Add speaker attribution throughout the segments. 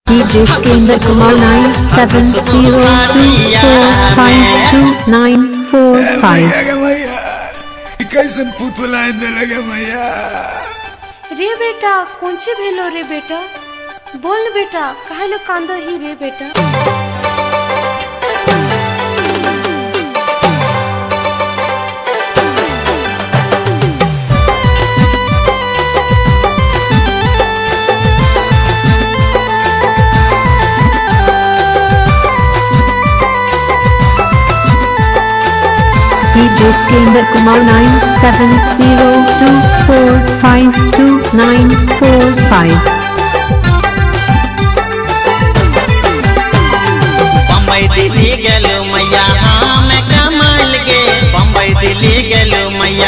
Speaker 1: DJ Skender Kumar 9702452945
Speaker 2: कैसन पुतला लगे मैया
Speaker 3: रे बेटा कौनचे भेलो रे बेटा बोल बेटा काहे लो कांदो ही रे बेटा
Speaker 1: DJ Skender Kumar 9702452945
Speaker 4: Bombay Delhi गेलो मैया हाँ मैं कमाल गे बम्बई दिल्ली गेलो मैया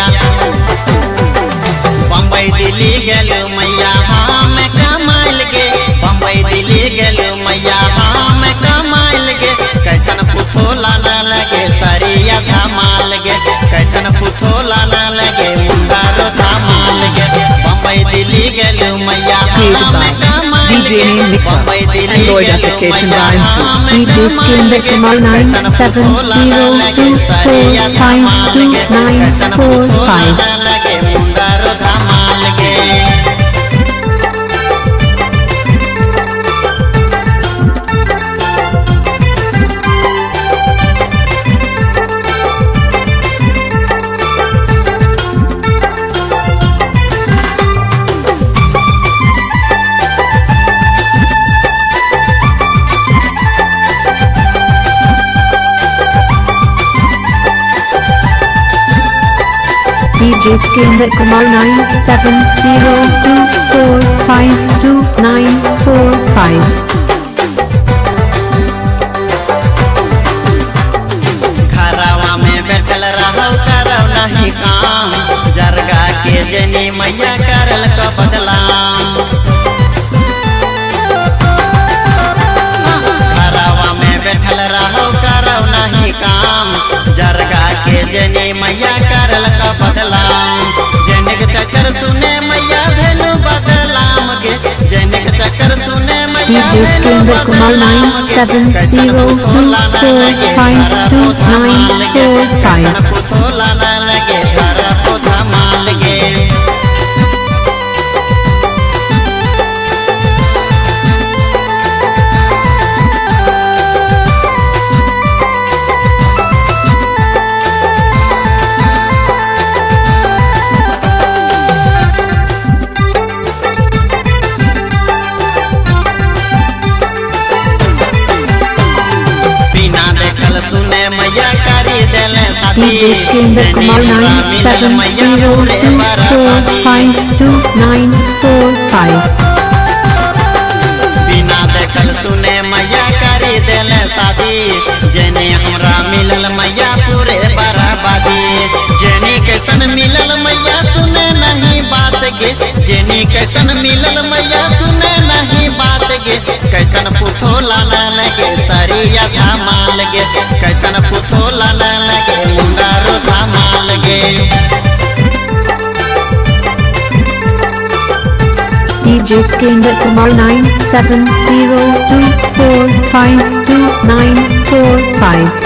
Speaker 4: बम्बई दिल्ली गेलो मैया हाँ मैं कमाल गे बम्बई दिल्ली गेलो मैया हाँ मैं कमाल गे कैसन पुथो लाला लगे सरिया धमाल गे कैसन पुथो लाला लगे मुंडारो धमाल गे बम्बई दिल्ली गेलो मैया हाँ मैं कमाल
Speaker 1: DJ Mixer Android application by DJ Skender Kumar 9702452945 DJ Skender Kumar 9702452945
Speaker 4: घरवा में बैठल रहो करो नहीं काम जरगा के जनी मैया करल का बदलाम घरवा में बैठल रहो करो नहीं काम जरगा के जनी मैया करल का बदलाम जनिक चक्कर सुने मैया भेलू बदलाम गे जनिक चक्कर सुने मैया
Speaker 1: DJ Skender Kumar 9702452945 DJ Skender Kumar 9702452945
Speaker 4: बिना देखल सुने मैया करी देले शादी जेने हमरा मिलल मैया पूरे बराबादी जेनी कैसन मिलल मैया सुने नहीं बात गे जेनी कैसन मिलल मैया सुने नहीं बात गे कैसन पुथो लाला लगे सरिया धमाल गे कैसन पुथो लाला लगे मुंडारो धमाल गे
Speaker 1: DJ Skender Kumar 9702452945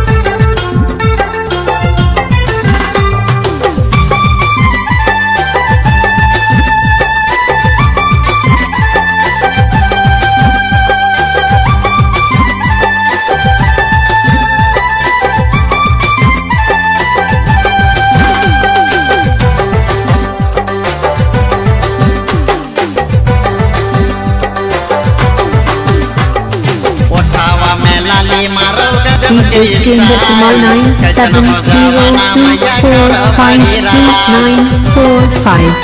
Speaker 1: DJ Skender Kumar 9702452945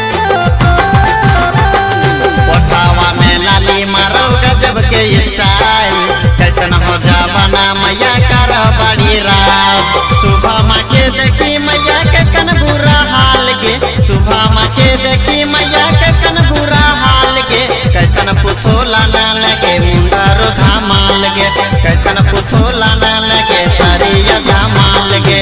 Speaker 4: पोठावा में लाली मारो गजब के स्टाइल कैसन हो जावना मैया कर बड़ी रात सुबह माँ के देखी मैया कैसन बुरा हाल गे सुबह माँ के देखी मैया कैसन बुरा हाल गे कैसन पुथो लाला लगे मुंडारो धमाल गे कैसन पुथो लाला लगे सरिया धमाल गे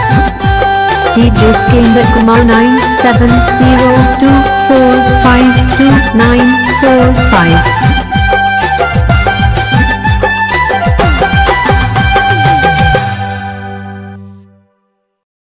Speaker 1: DJ Skender Kumar 9702452945 2945.